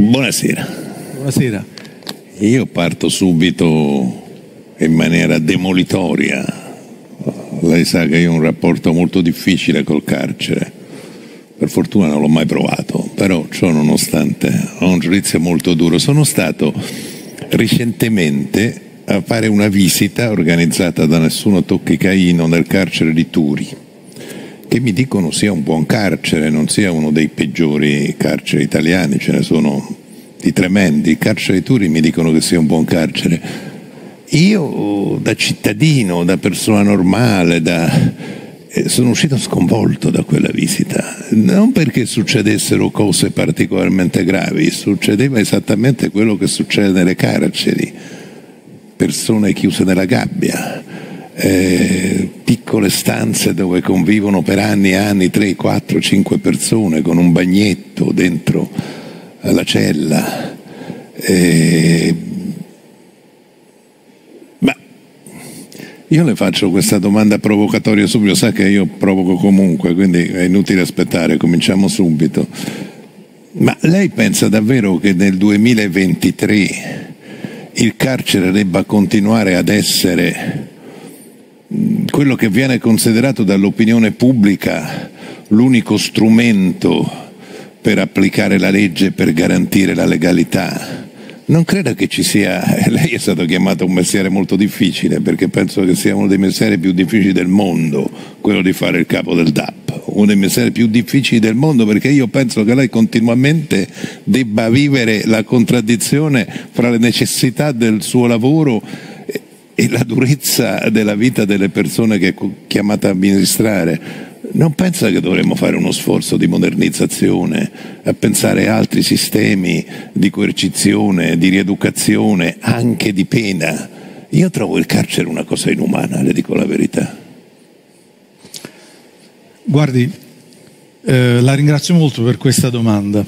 Buonasera. Buonasera. Io parto subito in maniera demolitoria. Lei sa che io ho un rapporto molto difficile col carcere. Per fortuna non l'ho mai provato, però ciò nonostante ho un giudizio molto duro. Sono stato recentemente a fare una visita organizzata da Nessuno Tocchi Caino nel carcere di Turi, che mi dicono sia un buon carcere, non sia uno dei peggiori carceri italiani, ce ne sono di tremendi. Il carcere di Turi mi dicono che sia un buon carcere. Io da cittadino, da persona normale, sono uscito sconvolto da quella visita, non perché succedessero cose particolarmente gravi, succedeva esattamente quello che succede nelle carceri, persone chiuse nella gabbia, piccole stanze dove convivono per anni e anni 3, 4, 5 persone con un bagnetto dentro la cella. Io le faccio questa domanda provocatoria subito, sa che io provoco comunque, quindi è inutile aspettare, cominciamo subito. Ma lei pensa davvero che nel 2023 il carcere debba continuare ad essere quello che viene considerato dall'opinione pubblica l'unico strumento per applicare la legge, per garantire la legalità? Non credo che ci sia, lei è stato chiamato a un mestiere molto difficile, perché penso che sia uno dei mestieri più difficili del mondo, quello di fare il capo del DAP, uno dei mestieri più difficili del mondo, perché io penso che lei continuamente debba vivere la contraddizione fra le necessità del suo lavoro e la durezza della vita delle persone che è chiamata a amministrare. Non pensa che dovremmo fare uno sforzo di modernizzazione, a pensare a altri sistemi di coercizione, di rieducazione, anche di pena? Io trovo il carcere una cosa inumana, le dico la verità. Guardi, la ringrazio molto per questa domanda.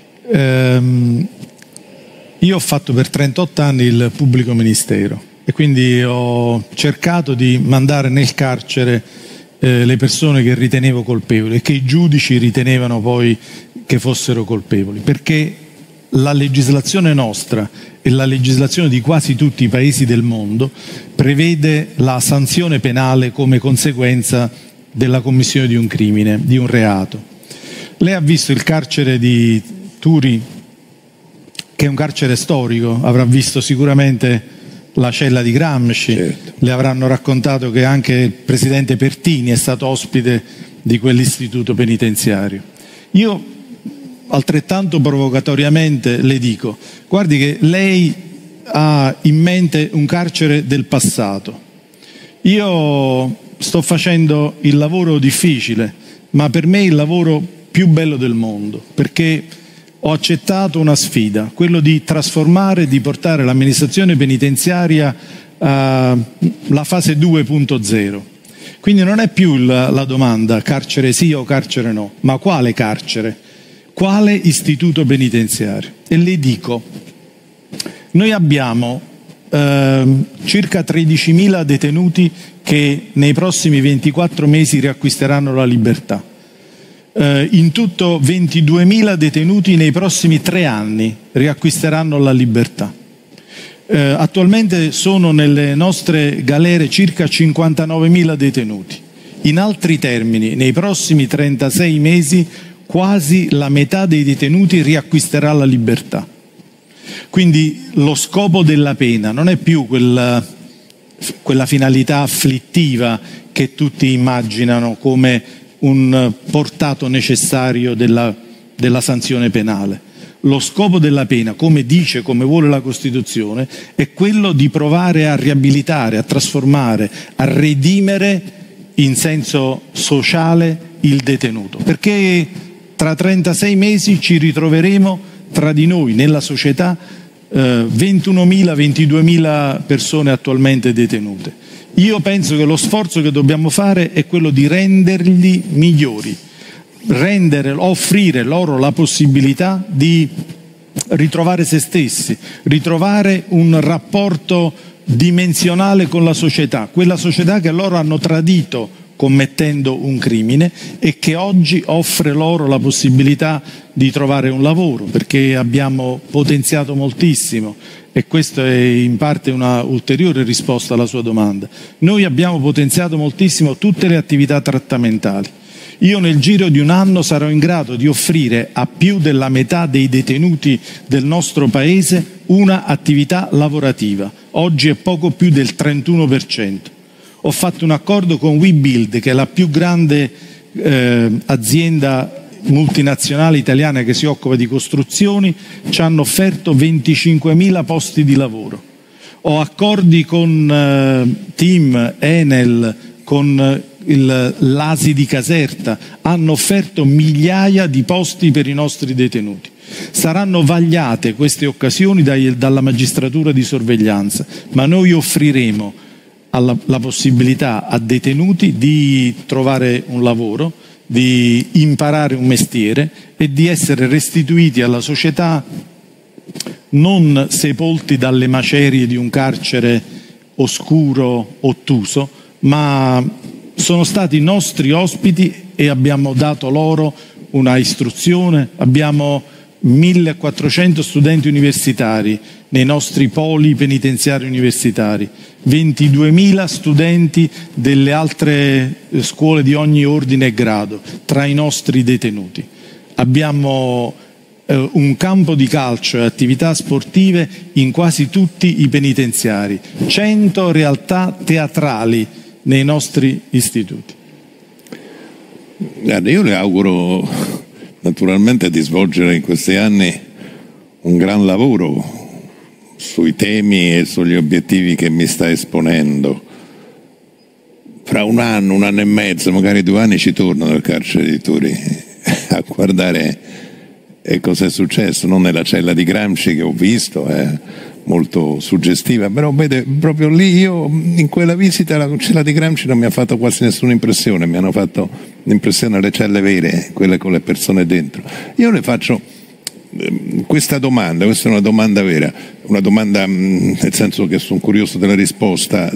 Io ho fatto per 38 anni il pubblico ministero e quindi ho cercato di mandare nel carcere le persone che ritenevo colpevoli e che i giudici ritenevano poi che fossero colpevoli, perché la legislazione nostra e la legislazione di quasi tutti i paesi del mondo prevede la sanzione penale come conseguenza della commissione di un crimine, di un reato. Lei ha visto il carcere di Turi, che è un carcere storico, avrà visto sicuramente la cella di Gramsci, certo. Le avranno raccontato che anche il presidente Pertini è stato ospite di quell'istituto penitenziario. Io altrettanto provocatoriamente le dico, guardi che lei ha in mente un carcere del passato. Io sto facendo il lavoro difficile, ma per me il lavoro più bello del mondo, perché ho accettato una sfida, quello di trasformare, di portare l'amministrazione penitenziaria alla fase 2.0. Quindi non è più la domanda carcere sì o carcere no, ma quale carcere, quale istituto penitenziario. E le dico, noi abbiamo circa 13.000 detenuti che nei prossimi 24 mesi riacquisteranno la libertà. In tutto 22.000 detenuti nei prossimi 3 anni riacquisteranno la libertà. Attualmente sono nelle nostre galere circa 59.000 detenuti. In altri termini, nei prossimi 36 mesi quasi la metà dei detenuti riacquisterà la libertà. Quindi lo scopo della pena non è più quella finalità afflittiva che tutti immaginano come un portato necessario della sanzione penale. Lo scopo della pena, come dice, come vuole la Costituzione, è quello di provare a riabilitare, a trasformare, a redimere in senso sociale il detenuto. Perché tra 36 mesi ci ritroveremo tra di noi, nella società, 21.000, 22.000 persone attualmente detenute. Io penso che lo sforzo che dobbiamo fare è quello di renderli migliori, offrire loro la possibilità di ritrovare se stessi, ritrovare un rapporto dimensionale con la società, quella società che loro hanno tradito commettendo un crimine e che oggi offre loro la possibilità di trovare un lavoro, perché abbiamo potenziato moltissimo, e questa è in parte una ulteriore risposta alla sua domanda. Noi abbiamo potenziato moltissimo tutte le attività trattamentali. Io nel giro di un anno sarò in grado di offrire a più della metà dei detenuti del nostro Paese una attività lavorativa. Oggi è poco più del 31%. Ho fatto un accordo con WeBuild, che è la più grande azienda multinazionale italiana che si occupa di costruzioni. Ci hanno offerto 25.000 posti di lavoro. Ho accordi con TIM, Enel, con l'ASI di Caserta, hanno offerto migliaia di posti per i nostri detenuti. Saranno vagliate queste occasioni dalla magistratura di sorveglianza, ma noi offriremo la possibilità a detenuti di trovare un lavoro, di imparare un mestiere e di essere restituiti alla società, non sepolti dalle macerie di un carcere oscuro, ottuso, ma sono stati nostri ospiti e abbiamo dato loro una istruzione. Abbiamo 1.400 studenti universitari nei nostri poli penitenziari universitari, 22.000 studenti delle altre scuole di ogni ordine e grado tra i nostri detenuti. Abbiamo un campo di calcio e attività sportive in quasi tutti i penitenziari, 100 realtà teatrali nei nostri istituti. Guarda, io le auguro naturalmente di svolgere in questi anni un gran lavoro sui temi e sugli obiettivi che mi sta esponendo. Fra un anno e mezzo, magari 2 anni, ci torno nel carcere di Turi a guardare cosa è successo, non nella cella di Gramsci che ho visto, molto suggestiva, però vede, proprio lì io in quella visita alla cella di Gramsci non mi ha fatto quasi nessuna impressione, mi hanno fatto l'impressione le celle vere, quelle con le persone dentro. Io le faccio questa domanda, questa è una domanda vera, una domanda nel senso che sono curioso della risposta.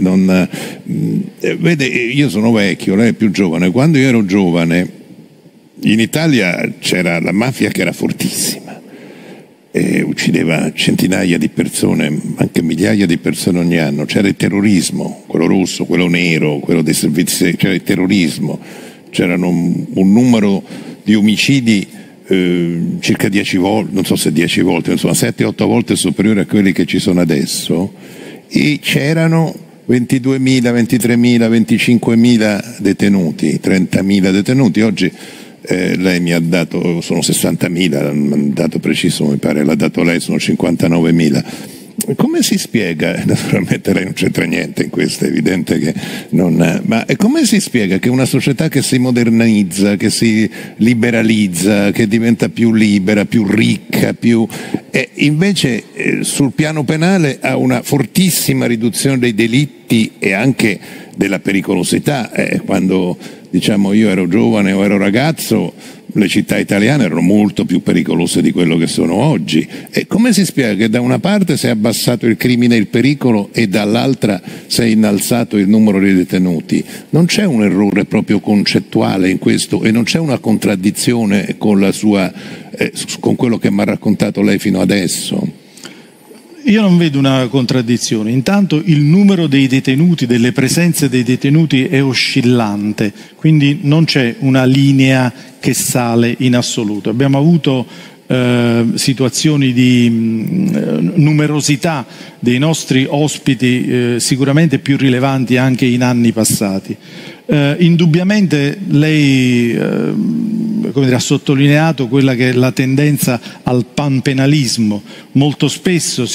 Vede, io sono vecchio, lei è più giovane. Quando io ero giovane in Italia c'era la mafia che era fortissima, uccideva centinaia di persone, anche migliaia di persone ogni anno. C'era il terrorismo, quello rosso, quello nero, quello dei servizi, c'era il terrorismo, c'erano un numero di omicidi circa 10 volte, non so se 10 volte, insomma 7-8 volte superiore a quelli che ci sono adesso, e c'erano 22.000, 23.000, 25.000 detenuti, 30.000 detenuti. Oggi lei mi ha dato, sono 60.000, un dato preciso mi pare, l'ha dato lei, sono 59.000. Come si spiega, naturalmente lei non c'entra niente in questo, è evidente che non, ma come si spiega che una società che si modernizza, che si liberalizza, che diventa più libera, più ricca, invece sul piano penale ha una fortissima riduzione dei delitti e anche della pericolosità? Quando diciamo io ero giovane o ero ragazzo, le città italiane erano molto più pericolose di quello che sono oggi. E come si spiega che da una parte si è abbassato il crimine e il pericolo e dall'altra si è innalzato il numero di detenuti? Non c'è un errore proprio concettuale in questo e non c'è una contraddizione con la sua, con quello che mi ha raccontato lei fino adesso? Io non vedo una contraddizione. Intanto il numero dei detenuti, delle presenze dei detenuti è oscillante, quindi non c'è una linea che sale in assoluto. Abbiamo avuto situazioni di numerosità dei nostri ospiti sicuramente più rilevanti anche in anni passati. Indubbiamente lei ha sottolineato quella che è la tendenza al panpenalismo. Molto spesso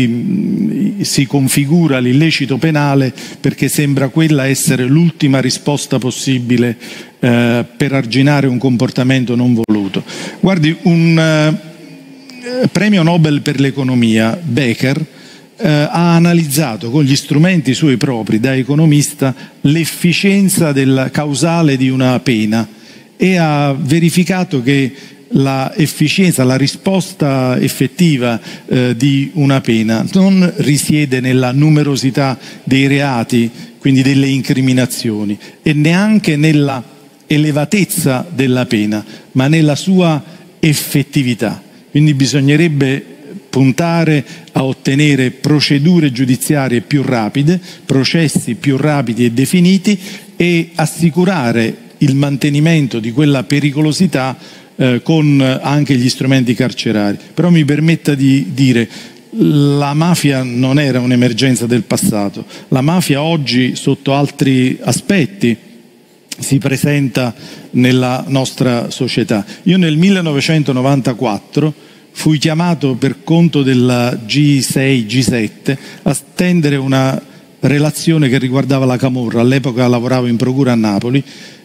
si configura l'illecito penale perché sembra quella essere l'ultima risposta possibile per arginare un comportamento non voluto. Guardi, un premio Nobel per l'economia, Becker, ha analizzato con gli strumenti suoi propri da economista l'efficienza causale di una pena e ha verificato che la efficienza, la risposta effettiva di una pena non risiede nella numerosità dei reati, quindi delle incriminazioni, e neanche nella elevatezza della pena, ma nella sua effettività. Quindi bisognerebbe puntare a ottenere procedure giudiziarie più rapide, processi più rapidi e definiti, e assicurare il mantenimento di quella pericolosità con anche gli strumenti carcerari. Però mi permetta di dire, la mafia non era un'emergenza del passato, la mafia oggi sotto altri aspetti si presenta nella nostra società. Io nel 1994 fui chiamato per conto della G6, G7 a stendere una relazione che riguardava la camorra. All'epoca lavoravo in procura a Napoli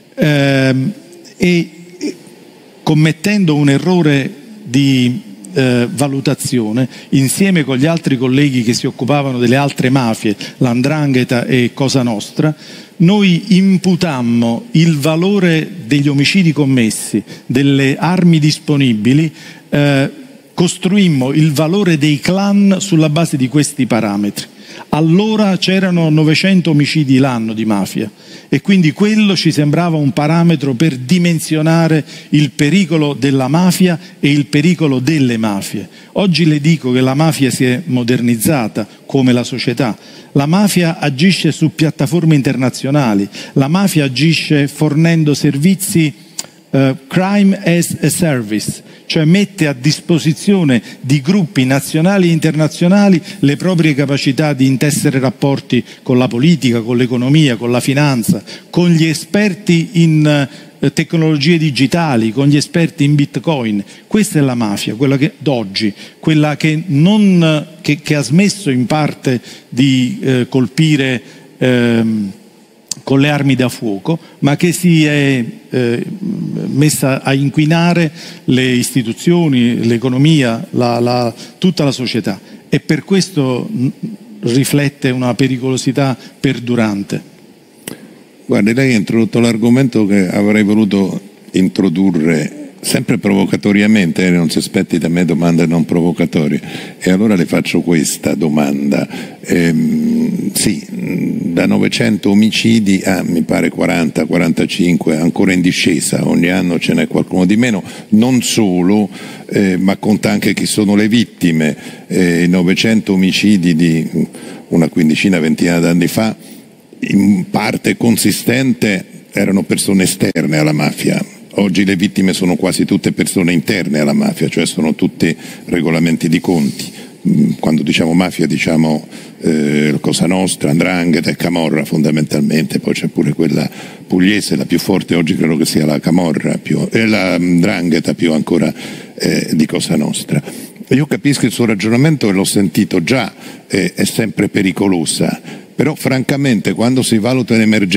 e commettendo un errore di valutazione, insieme con gli altri colleghi che si occupavano delle altre mafie, l''ndrangheta e Cosa Nostra, noi imputammo il valore degli omicidi commessi, delle armi disponibili, costruimmo il valore dei clan sulla base di questi parametri. Allora c'erano 900 omicidi l'anno di mafia e quindi quello ci sembrava un parametro per dimensionare il pericolo della mafia e il pericolo delle mafie. Oggi le dico che la mafia si è modernizzata come la società. La mafia agisce su piattaforme internazionali, la mafia agisce fornendo servizi crime as a service, cioè mette a disposizione di gruppi nazionali e internazionali le proprie capacità di intessere rapporti con la politica, con l'economia, con la finanza, con gli esperti in tecnologie digitali, con gli esperti in bitcoin. Questa è la mafia, quella che d'oggi, quella che ha smesso in parte di colpire con le armi da fuoco, ma che si è messa a inquinare le istituzioni, l'economia, tutta la società, e per questo riflette una pericolosità perdurante. Guardi, lei ha introdotto l'argomento che avrei voluto introdurre sempre provocatoriamente, non si aspetti da me domande non provocatorie, e allora le faccio questa domanda. Sì, da 900 omicidi a mi pare 40, 45, ancora in discesa, ogni anno ce n'è qualcuno di meno, non solo, ma conta anche chi sono le vittime. 900 omicidi di una quindicina, ventina d'anni fa, in parte consistente erano persone esterne alla mafia. Oggi le vittime sono quasi tutte persone interne alla mafia, cioè sono tutti regolamenti di conti. Quando diciamo mafia diciamo Cosa Nostra, 'ndrangheta e camorra fondamentalmente, poi c'è pure quella pugliese, la più forte oggi credo che sia la camorra, la 'ndrangheta più ancora di Cosa Nostra. Io capisco il suo ragionamento e l'ho sentito già, è sempre pericolosa, però francamente quando si valuta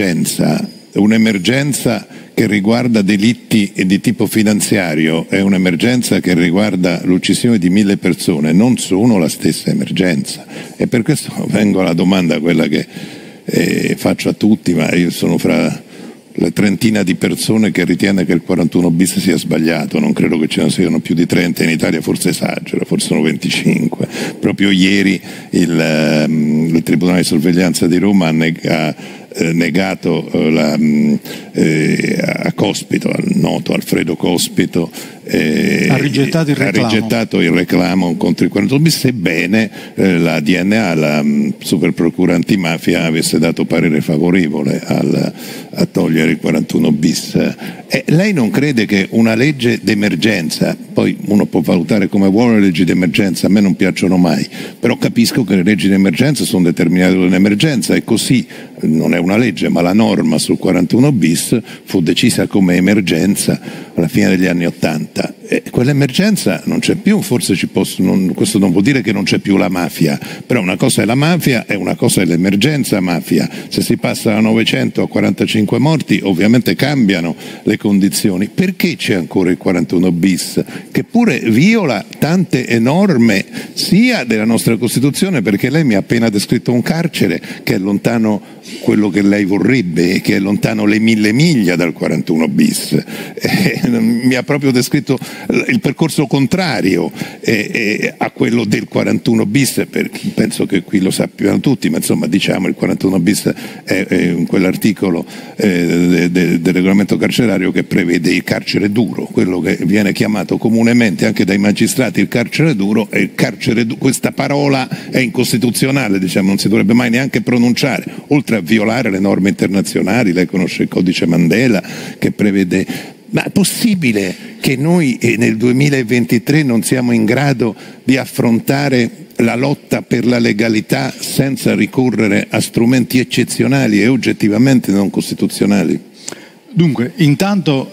un'emergenza che riguarda delitti di tipo finanziario e un'emergenza che riguarda l'uccisione di 1000 persone, non sono la stessa emergenza. E per questo vengo alla domanda, quella che faccio a tutti, ma io sono fra la trentina di persone che ritiene che il 41 bis sia sbagliato. Non credo che ce ne siano più di 30 in Italia, forse esagero, forse sono 25. Proprio ieri il Tribunale di Sorveglianza di Roma ha negato a Cospito, al noto Alfredo Cospito, ha rigettato il reclamo contro il 41 bis, sebbene la DNA, la Superprocura antimafia, avesse dato parere favorevole a togliere il 41 bis. Lei non crede che una legge d'emergenza, poi uno può valutare come vuole le leggi d'emergenza, a me non piacciono mai, però capisco che le leggi d'emergenza sono determinate da un'emergenza, e così non è una legge ma la norma sul 41 bis fu decisa come emergenza alla fine degli anni 80. Quell'emergenza non c'è più, forse questo non vuol dire che non c'è più la mafia, però una cosa è la mafia e una cosa è l'emergenza mafia. Se si passa da 900 a 45 morti ovviamente cambiano le condizioni. Perché c'è ancora il 41 bis, che pure viola tante norme sia della nostra Costituzione, perché lei mi ha appena descritto un carcere che è lontano quello che lei vorrebbe, che è lontano le 1000 miglia dal 41 bis, mi ha proprio descritto detto il percorso contrario a quello del 41 bis, penso che qui lo sappiano tutti, ma insomma diciamo il 41 bis è quell'articolo del regolamento carcerario che prevede il carcere duro, quello che viene chiamato comunemente anche dai magistrati il carcere duro, e questa parola è incostituzionale, diciamo, non si dovrebbe mai neanche pronunciare, oltre a violare le norme internazionali. Lei conosce il codice Mandela che prevede. Ma è possibile che noi nel 2023 non siamo in grado di affrontare la lotta per la legalità senza ricorrere a strumenti eccezionali e oggettivamente non costituzionali? Dunque, intanto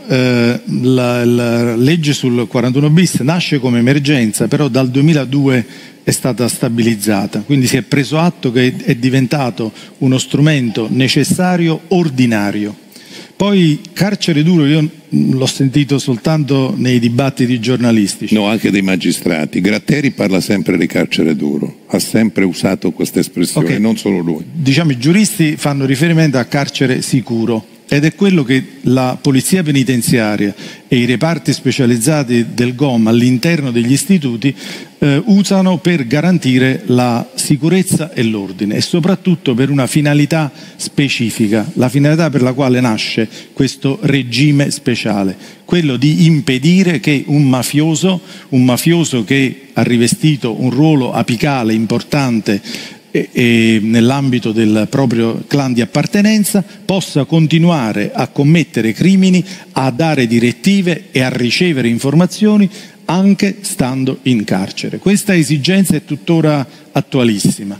la legge sul 41 bis nasce come emergenza, però dal 2002 è stata stabilizzata, quindi si è preso atto che è diventato uno strumento necessario ordinario. Poi carcere duro io l'ho sentito soltanto nei dibattiti giornalistici. No, anche dei magistrati. Gratteri parla sempre di carcere duro, ha sempre usato questa espressione, okay. Non solo lui. Diciamo i giuristi fanno riferimento a carcere sicuro. Ed è quello che la polizia penitenziaria e i reparti specializzati del GOM all'interno degli istituti usano per garantire la sicurezza e l'ordine, e soprattutto per una finalità specifica, la finalità per la quale nasce questo regime speciale, quello di impedire che un mafioso che ha rivestito un ruolo apicale importante e nell'ambito del proprio clan di appartenenza possa continuare a commettere crimini, a dare direttive e a ricevere informazioni anche stando in carcere. Questa esigenza è tuttora attualissima.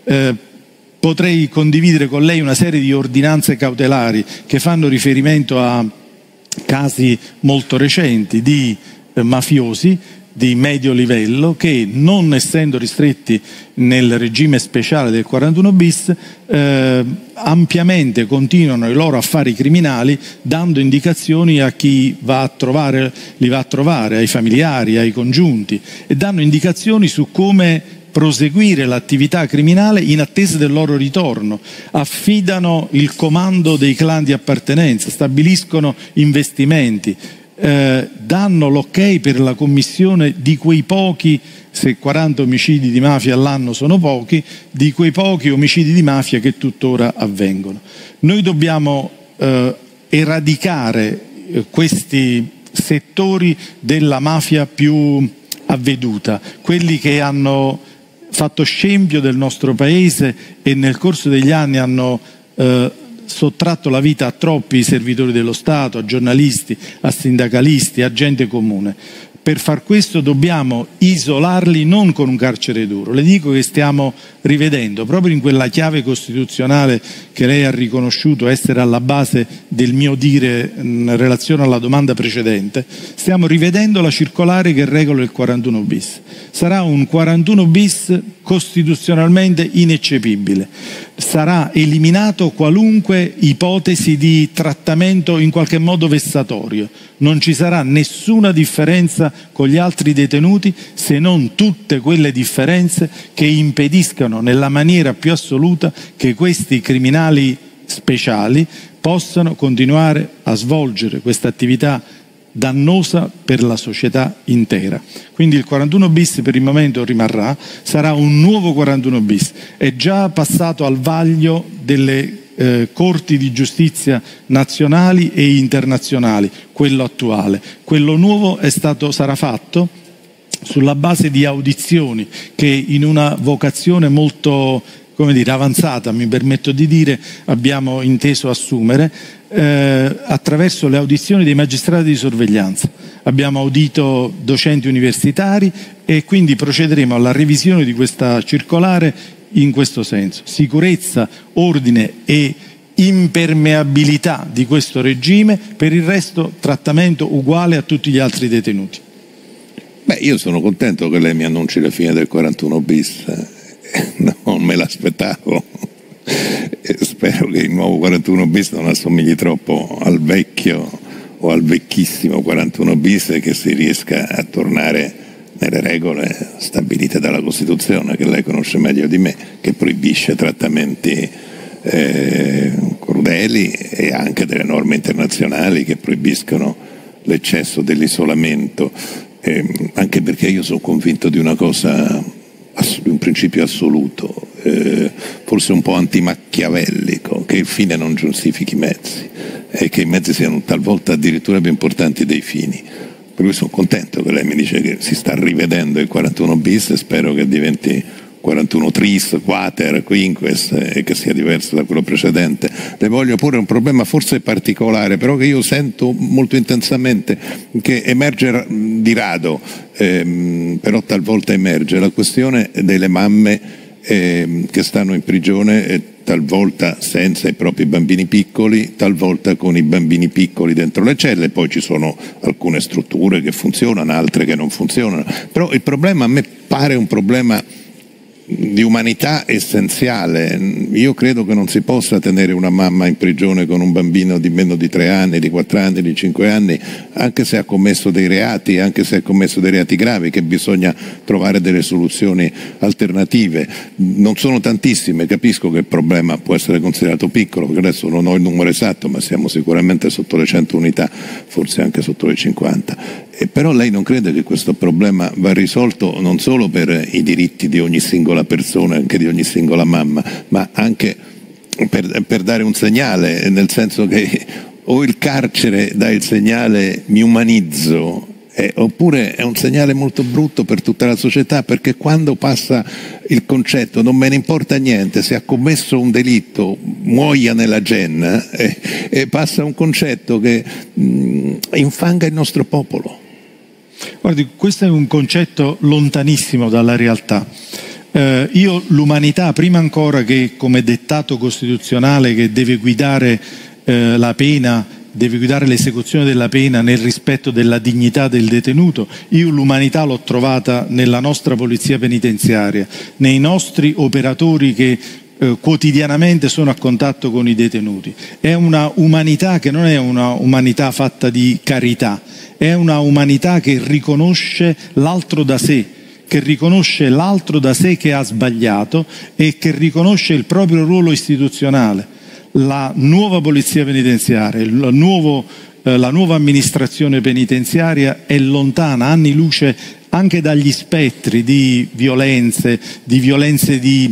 Potrei condividere con lei una serie di ordinanze cautelari che fanno riferimento a casi molto recenti di mafiosi di medio livello che, non essendo ristretti nel regime speciale del 41 bis, ampiamente continuano i loro affari criminali dando indicazioni a chi li va a trovare, ai familiari, ai congiunti, e danno indicazioni su come proseguire l'attività criminale in attesa del loro ritorno, affidano il comando dei clan di appartenenza, stabiliscono investimenti, danno l'ok per la commissione di quei pochi, se 40 omicidi di mafia all'anno sono pochi, di quei pochi omicidi di mafia che tuttora avvengono. Noi dobbiamo eradicare questi settori della mafia più avveduta, quelli che hanno fatto scempio del nostro paese e nel corso degli anni hanno sottratto la vita a troppi servitori dello Stato, a giornalisti, a sindacalisti, a gente comune. Per far questo dobbiamo isolarli non con un carcere duro. Le dico che stiamo rivedendo, proprio in quella chiave costituzionale che lei ha riconosciuto essere alla base del mio dire in relazione alla domanda precedente, stiamo rivedendo la circolare che regola il 41 bis. Sarà un 41 bis costituzionalmente ineccepibile. Sarà eliminato qualunque ipotesi di trattamento in qualche modo vessatorio. Non ci sarà nessuna differenza con gli altri detenuti, se non tutte quelle differenze che impediscano nella maniera più assoluta che questi criminali speciali possano continuare a svolgere questa attività dannosa per la società intera. Quindi il 41 bis per il momento rimarrà, sarà un nuovo 41 bis, è già passato al vaglio delle corti di giustizia nazionali e internazionali, quello attuale. Quello nuovo sarà fatto sulla base di audizioni che, in una vocazione molto, come dire, avanzata, mi permetto di dire, abbiamo inteso assumere attraverso le audizioni dei magistrati di sorveglianza. Abbiamo audito docenti universitari e quindi procederemo alla revisione di questa circolare in questo senso. Sicurezza, ordine e impermeabilità di questo regime, per il resto trattamento uguale a tutti gli altri detenuti. Beh, io sono contento che lei mi annunci la fine del 41 bis, non me l'aspettavo. Spero che il nuovo 41 bis non assomigli troppo al vecchio o al vecchissimo 41 bis e che si riesca a tornare nelle regole stabilite dalla Costituzione, che lei conosce meglio di me, che proibisce trattamenti crudeli, e anche delle norme internazionali che proibiscono l'eccesso dell'isolamento, anche perché io sono convinto di una cosa, di un principio assoluto, forse un po' antimacchiavellico, che il fine non giustifichi i mezzi e che i mezzi siano talvolta addirittura più importanti dei fini. Per cui sono contento che lei mi dice che si sta rivedendo il 41 bis e spero che diventi 41 tris, quater, quinques e che sia diverso da quello precedente. Le voglio porre un problema forse particolare, però che io sento molto intensamente, che emerge di rado, però talvolta emerge, la questione delle mamme che stanno in prigione, talvolta senza i propri bambini piccoli, talvolta con i bambini piccoli dentro le celle. Poi ci sono alcune strutture che funzionano, altre che non funzionano, però il problema a me pare un problema di umanità essenziale. Io credo che non si possa tenere una mamma in prigione con un bambino di meno di 3 anni, di 4 anni, di 5 anni, anche se ha commesso dei reati, anche se ha commesso dei reati gravi, che bisogna trovare delle soluzioni alternative. Non sono tantissime, capisco che il problema può essere considerato piccolo, perché adesso non ho il numero esatto, ma siamo sicuramente sotto le 100 unità, forse anche sotto le 50. Però lei non crede che questo problema va risolto non solo per i diritti di ogni singola persona, anche di ogni singola mamma, ma anche per dare un segnale, nel senso che o il carcere dà il segnale mi umanizzo, oppure è un segnale molto brutto per tutta la società, perché quando passa il concetto non me ne importa niente, se ha commesso un delitto muoia nella genna, e passa un concetto che infanga il nostro popolo. Guardi, questo è un concetto lontanissimo dalla realtà. Io l'umanità, prima ancora che come dettato costituzionale che deve guidare la pena, deve guidare l'esecuzione della pena nel rispetto della dignità del detenuto, io l'umanità l'ho trovata nella nostra polizia penitenziaria, nei nostri operatori che quotidianamente sono a contatto con i detenuti. È una umanità che non è una umanità fatta di carità, è una umanità che riconosce l'altro da sé, che riconosce l'altro da sé che ha sbagliato e che riconosce il proprio ruolo istituzionale. La nuova polizia penitenziaria, la nuova amministrazione penitenziaria è lontana anni luce anche dagli spettri di violenze, di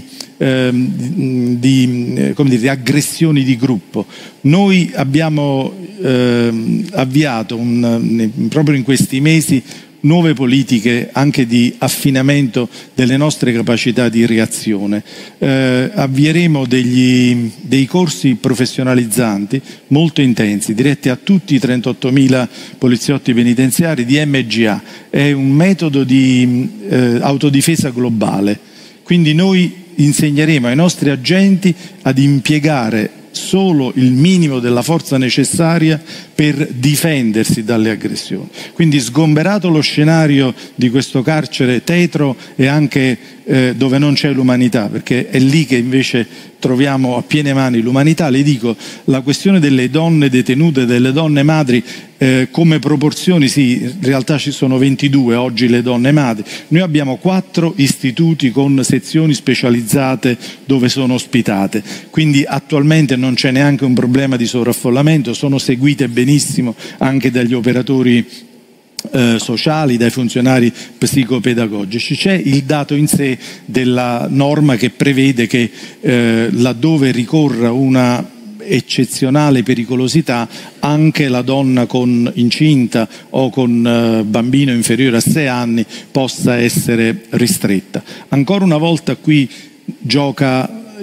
aggressioni di gruppo. Noi abbiamo avviato proprio in questi mesi nuove politiche anche di affinamento delle nostre capacità di reazione. Avvieremo dei corsi professionalizzanti molto intensi, diretti a tutti i 38.000 poliziotti penitenziari di MGA. È un metodo di autodifesa globale. Quindi noi insegneremo ai nostri agenti ad impiegare solo il minimo della forza necessaria per difendersi dalle aggressioni. Quindi sgomberato lo scenario di questo carcere tetro e anche dove non c'è l'umanità, perché è lì che invece troviamo a piene mani l'umanità, le dico, la questione delle donne detenute, delle donne madri, come proporzioni sì, in realtà ci sono 22 oggi le donne madri. Noi abbiamo 4 istituti con sezioni specializzate dove sono ospitate, quindi attualmente non c'è neanche un problema di sovraffollamento, sono seguite benissimo anche dagli operatori sociali, dai funzionari psicopedagogici. C'è il dato in sé della norma che prevede che laddove ricorra una eccezionale pericolosità anche la donna con incinta o con bambino inferiore a 6 anni possa essere ristretta. Ancora una volta qui gioca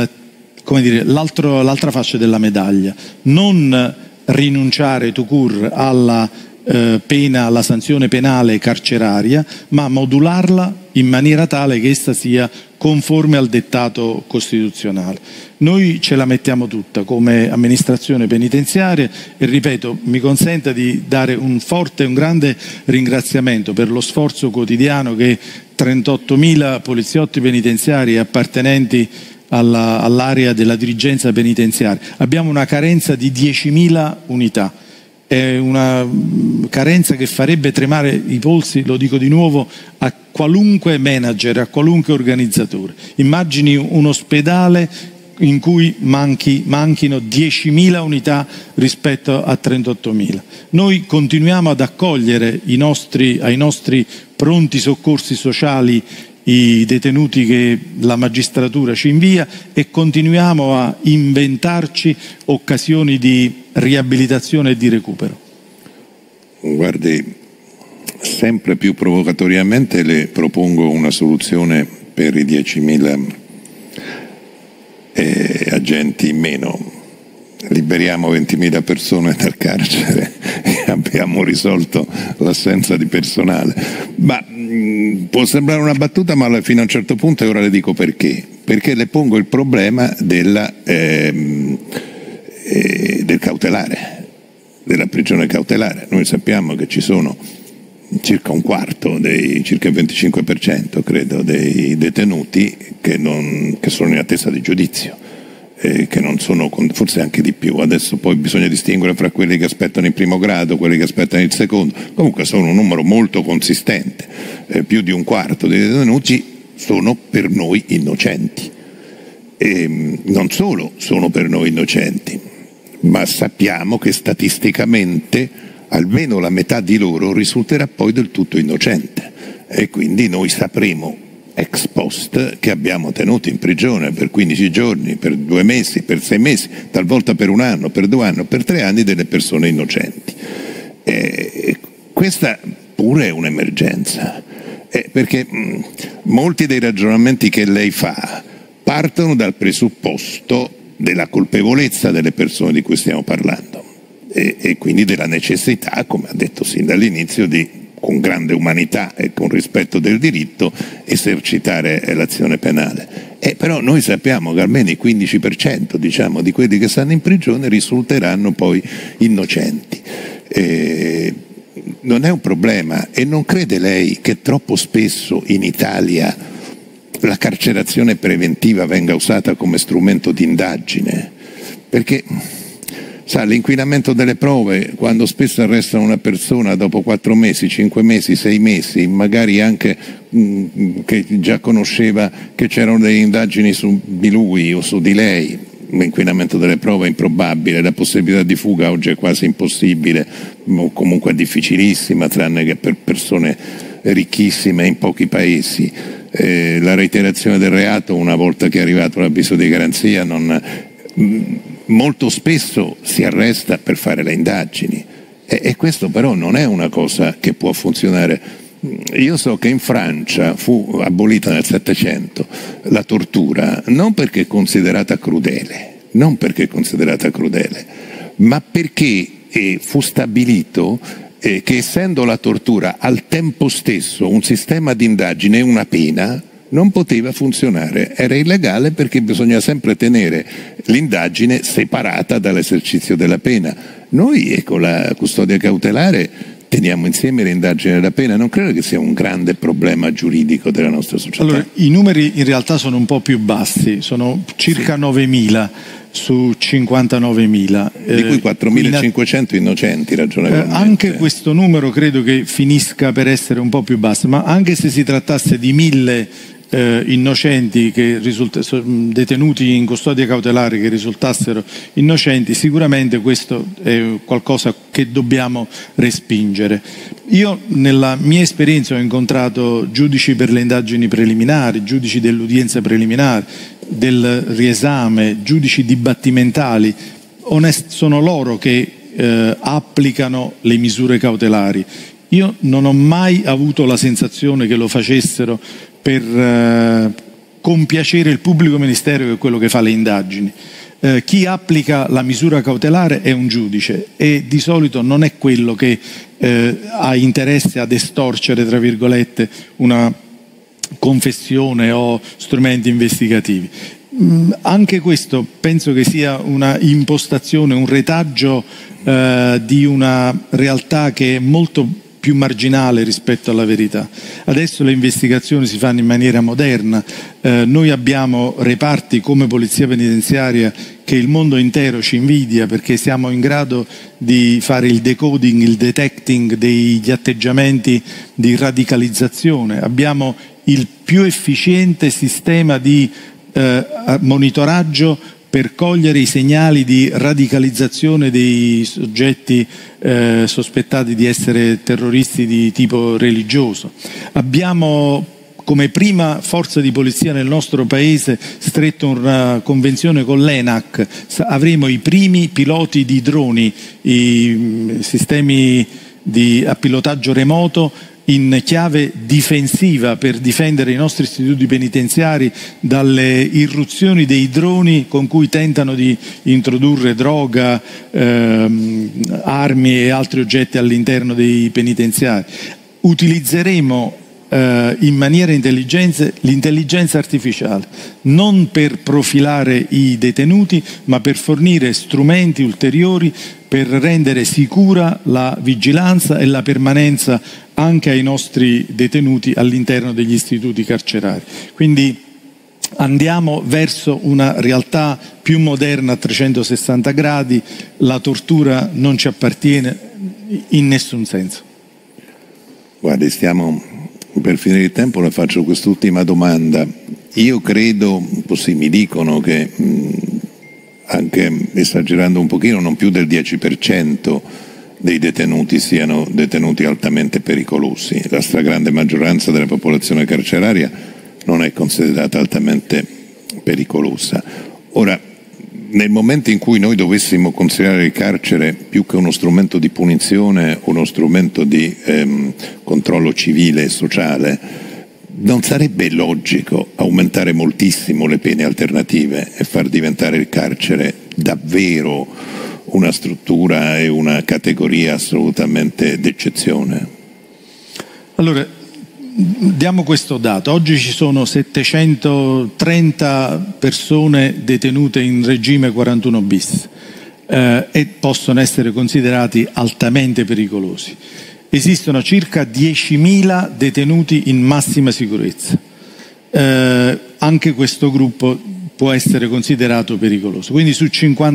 l'altra faccia della medaglia, non rinunciare tout court alla alla sanzione penale carceraria, ma modularla in maniera tale che essa sia conforme al dettato costituzionale. Noi ce la mettiamo tutta come amministrazione penitenziaria e ripeto, mi consenta di dare un forte e un grande ringraziamento per lo sforzo quotidiano che 38.000 poliziotti penitenziari appartenenti all'area della dirigenza penitenziaria. Abbiamo una carenza di 10.000 unità. È una carenza che farebbe tremare i polsi, lo dico di nuovo, a qualunque manager, a qualunque organizzatore. Immagini un ospedale in cui manchino 10.000 unità rispetto a 38.000. Noi continuiamo ad accogliere ai nostri pronti soccorsi sociali i detenuti che la magistratura ci invia e continuiamo a inventarci occasioni di riabilitazione e di recupero. Guardi, sempre più provocatoriamente le propongo una soluzione per i 10.000 agenti in meno. Liberiamo 20.000 persone dal carcere e abbiamo risolto l'assenza di personale. Ma può sembrare una battuta, ma fino a un certo punto, e ora le dico perché. Perché le pongo il problema del cautelare, della prigione cautelare. Noi sappiamo che ci sono circa un quarto, circa il 25% credo, dei detenuti che sono in attesa di giudizio. Che non sono, forse anche di più, adesso poi bisogna distinguere fra quelli che aspettano il primo grado, quelli che aspettano il secondo, comunque sono un numero molto consistente, più di un quarto dei detenuti sono per noi innocenti, e non solo sono per noi innocenti, ma sappiamo che statisticamente almeno la metà di loro risulterà poi del tutto innocente e quindi noi sapremo ex post che abbiamo tenuto in prigione per 15 giorni, per 2 mesi, per 6 mesi, talvolta per 1 anno, per 2 anni, per 3 anni delle persone innocenti. Questa pure è un'emergenza, perché molti dei ragionamenti che lei fa partono dal presupposto della colpevolezza delle persone di cui stiamo parlando e quindi della necessità, come ha detto sin dall'inizio, di con grande umanità e con rispetto del diritto esercitare l'azione penale. Però noi sappiamo che almeno il 15% diciamo, di quelli che stanno in prigione risulteranno poi innocenti. Non è un problema, e non crede lei che troppo spesso in Italia la carcerazione preventiva venga usata come strumento di indagine? Perché sa, l'inquinamento delle prove, quando spesso arrestano una persona dopo 4 mesi, 5 mesi, 6 mesi, magari anche che già conosceva che c'erano delle indagini su di lui o su di lei, l'inquinamento delle prove è improbabile, la possibilità di fuga oggi è quasi impossibile o comunque difficilissima, tranne che per persone ricchissime in pochi paesi. La reiterazione del reato, una volta che è arrivato l'avviso di garanzia, molto spesso si arresta per fare le indagini e questo però non è una cosa che può funzionare. Io so che in Francia fu abolita nel Settecento la tortura non perché è considerata crudele, ma perché fu stabilito che essendo la tortura al tempo stesso un sistema di indagine e una pena, non poteva funzionare, era illegale perché bisogna sempre tenere l'indagine separata dall'esercizio della pena. Noi con la custodia cautelare teniamo insieme le indagini della pena, non credo che sia un grande problema giuridico della nostra società. Allora, i numeri in realtà sono un po' più bassi, sono circa 9.000 su 59.000. Di cui 4.500 innocenti, ragionevolmente. Anche questo numero credo che finisca per essere un po' più basso, ma anche se si trattasse di 1.000 innocenti detenuti in custodia cautelare che risultassero innocenti, sicuramente questo è qualcosa che dobbiamo respingere. Io nella mia esperienza ho incontrato giudici per le indagini preliminari, giudici dell'udienza preliminare, del riesame, giudici dibattimentali. Sono loro che applicano le misure cautelari. Io non ho mai avuto la sensazione che lo facessero per compiacere il pubblico ministero, che è quello che fa le indagini. Chi applica la misura cautelare è un giudice e di solito non è quello che ha interesse ad estorcere, tra virgolette, una confessione o strumenti investigativi. Anche questo penso che sia una impostazione, un retaggio di una realtà che è molto più marginale rispetto alla verità. Adesso le investigazioni si fanno in maniera moderna, noi abbiamo reparti come Polizia Penitenziaria che il mondo intero ci invidia perché siamo in grado di fare il decoding, il detecting degli atteggiamenti di radicalizzazione. Abbiamo il più efficiente sistema di monitoraggio per cogliere i segnali di radicalizzazione dei soggetti sospettati di essere terroristi di tipo religioso. Abbiamo come prima forza di polizia nel nostro paese stretto una convenzione con l'ENAC, avremo i primi piloti di droni, i sistemi a pilotaggio remoto in chiave difensiva per difendere i nostri istituti penitenziari dalle irruzioni dei droni con cui tentano di introdurre droga, armi e altri oggetti all'interno dei penitenziari. Utilizzeremo in maniera intelligente l'intelligenza artificiale, non per profilare i detenuti, ma per fornire strumenti ulteriori per rendere sicura la vigilanza e la permanenza anche ai nostri detenuti all'interno degli istituti carcerari. Quindi andiamo verso una realtà più moderna a 360 gradi, la tortura non ci appartiene in nessun senso. Guardi, stiamo per finire il tempo, le faccio quest'ultima domanda. Io credo, così mi dicono, che anche esagerando un pochino, non più del 10% dei detenuti siano detenuti altamente pericolosi. La stragrande maggioranza della popolazione carceraria non è considerata altamente pericolosa. Ora, nel momento in cui noi dovessimo considerare il carcere più che uno strumento di punizione, uno strumento di controllo civile e sociale, non sarebbe logico aumentare moltissimo le pene alternative e far diventare il carcere davvero una struttura e una categoria assolutamente d'eccezione? Allora, diamo questo dato. Oggi ci sono 730 persone detenute in regime 41 bis e possono essere considerati altamente pericolosi. Esistono circa 10.000 detenuti in massima sicurezza. Anche questo gruppo può essere considerato pericoloso. Quindi su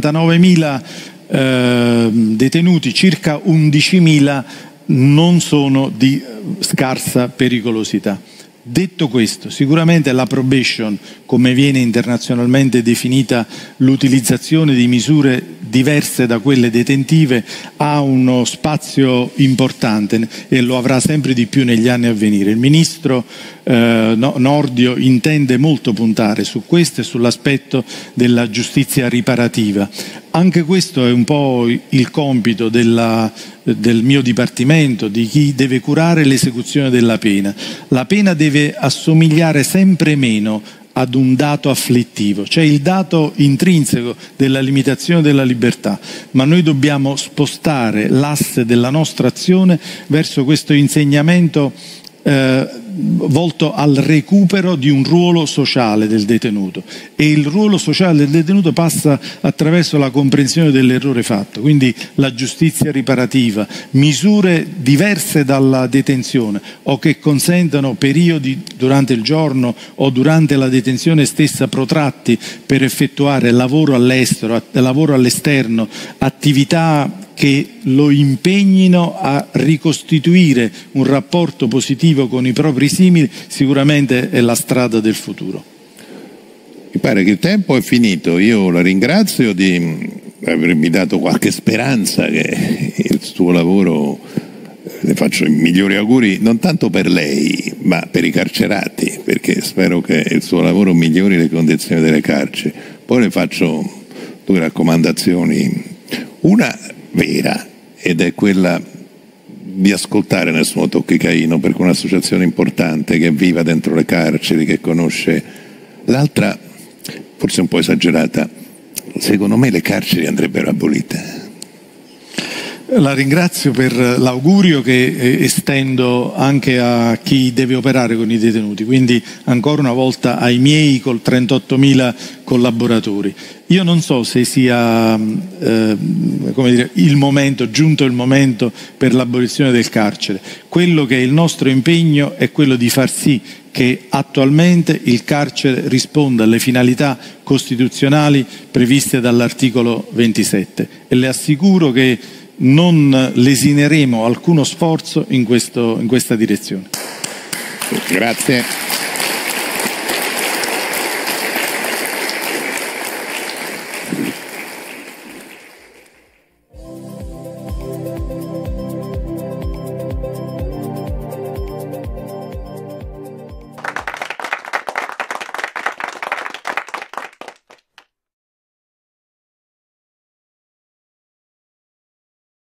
59.000 detenuti, circa 11.000 non sono di scarsa pericolosità. Detto questo, sicuramente la probation, come viene internazionalmente definita l'utilizzazione di misure diverse da quelle detentive, ha uno spazio importante e lo avrà sempre di più negli anni a venire. Il ministro Nordio intende molto puntare su questo e sull'aspetto della giustizia riparativa. Anche questo è un po' il compito del mio dipartimento, di chi deve curare l'esecuzione della pena. La pena deve assomigliare sempre meno ad un dato afflittivo, cioè il dato intrinseco della limitazione della libertà, ma noi dobbiamo spostare l'asse della nostra azione verso questo insegnamento volto al recupero di un ruolo sociale del detenuto, e il ruolo sociale del detenuto passa attraverso la comprensione dell'errore fatto, quindi la giustizia riparativa, misure diverse dalla detenzione o che consentano periodi durante il giorno o durante la detenzione stessa protratti per effettuare lavoro all'estero, lavoro all'esterno, attività che lo impegnino a ricostituire un rapporto positivo con i propri simili, sicuramente è la strada del futuro. Mi pare che il tempo è finito. Io la ringrazio di avermi dato qualche speranza che il suo lavoro, le faccio i migliori auguri non tanto per lei ma per i carcerati, perché spero che il suo lavoro migliori le condizioni delle carceri. Poi le faccio due raccomandazioni, una vera, ed è quella di ascoltare Nessuno Tocchi Caino, perché è un'associazione importante che viva dentro le carceri, che conosce. L'altra, forse un po' esagerata, secondo me le carceri andrebbero abolite. La ringrazio per l'augurio che estendo anche a chi deve operare con i detenuti, quindi ancora una volta ai miei 38.000 collaboratori. Io non so se sia giunto il momento per l'abolizione del carcere. Quello che è il nostro impegno è quello di far sì che attualmente il carcere risponda alle finalità costituzionali previste dall'articolo 27 e le assicuro che non lesineremo alcuno sforzo in questa direzione. Grazie.